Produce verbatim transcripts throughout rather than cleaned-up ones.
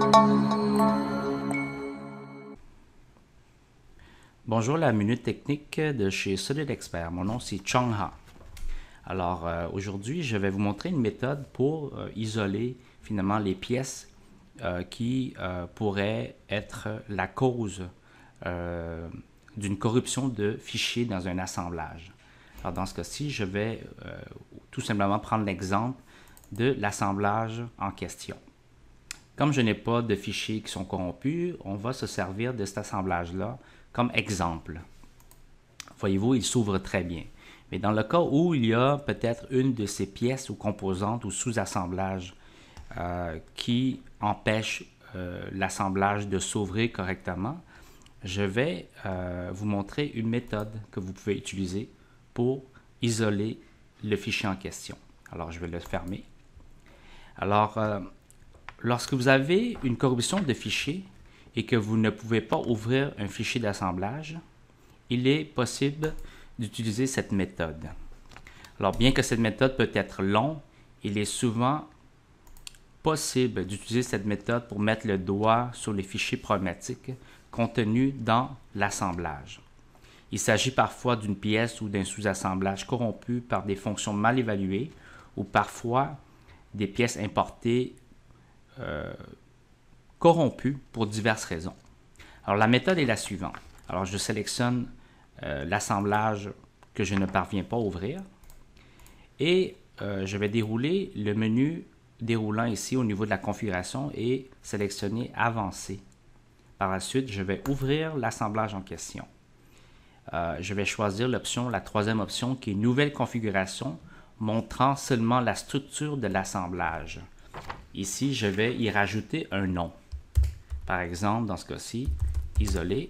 Bonjour, la minute technique de chez Solid Expert. Mon nom c'est Chong Ha. Alors euh, aujourd'hui, je vais vous montrer une méthode pour euh, isoler finalement les pièces euh, qui euh, pourraient être la cause euh, d'une corruption de fichiers dans un assemblage. Alors dans ce cas-ci, je vais euh, tout simplement prendre l'exemple de l'assemblage en question. Comme je n'ai pas de fichiers qui sont corrompus, on va se servir de cet assemblage-là comme exemple. Voyez-vous, il s'ouvre très bien. Mais dans le cas où il y a peut-être une de ces pièces ou composantes ou sous-assemblages euh, qui empêche euh, l'assemblage de s'ouvrir correctement, je vais euh, vous montrer une méthode que vous pouvez utiliser pour isoler le fichier en question. Alors, je vais le fermer. Alors, euh, lorsque vous avez une corruption de fichier et que vous ne pouvez pas ouvrir un fichier d'assemblage, il est possible d'utiliser cette méthode. Alors, bien que cette méthode peut être longue, il est souvent possible d'utiliser cette méthode pour mettre le doigt sur les fichiers problématiques contenus dans l'assemblage. Il s'agit parfois d'une pièce ou d'un sous-assemblage corrompu par des fonctions mal évaluées ou parfois des pièces importées euh, corrompues pour diverses raisons. Alors, la méthode est la suivante. Alors, je sélectionne euh, l'assemblage que je ne parviens pas à ouvrir et euh, je vais dérouler le menu déroulant ici au niveau de la configuration et sélectionner Avancer. Par la suite, je vais ouvrir l'assemblage en question. Euh, je vais choisir l'option, la troisième option qui est Nouvelle configuration, montrant seulement la structure de l'assemblage. Ici, je vais y rajouter un nom. Par exemple, dans ce cas-ci, isoler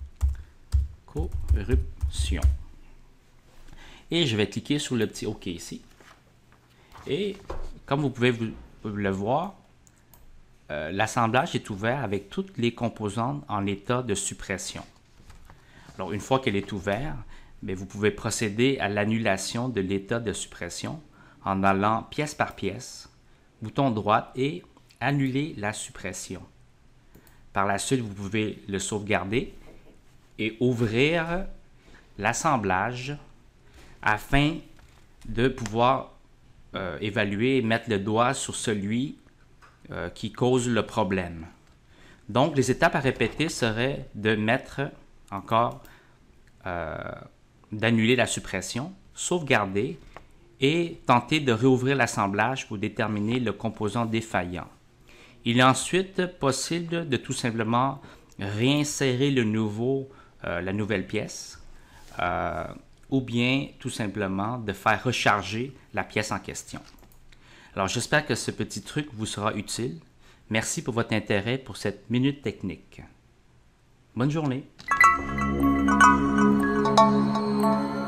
corruption. Et je vais cliquer sur le petit OK ici. Et comme vous pouvez vous, le voir, euh, l'assemblage est ouvert avec toutes les composantes en état de suppression. Alors, une fois qu'elle est ouverte, mais vous pouvez procéder à l'annulation de l'état de suppression en allant pièce par pièce, bouton droit et annuler la suppression. Par la suite, vous pouvez le sauvegarder et ouvrir l'assemblage afin de pouvoir euh, évaluer et mettre le doigt sur celui euh, qui cause le problème. Donc, les étapes à répéter seraient de mettre encore, euh, d'annuler la suppression, sauvegarder et tenter de réouvrir l'assemblage pour déterminer le composant défaillant. Il est ensuite possible de tout simplement réinsérer le nouveau, euh, la nouvelle pièce euh, ou bien tout simplement de faire recharger la pièce en question. Alors j'espère que ce petit truc vous sera utile. Merci pour votre intérêt pour cette minute technique. Bonne journée!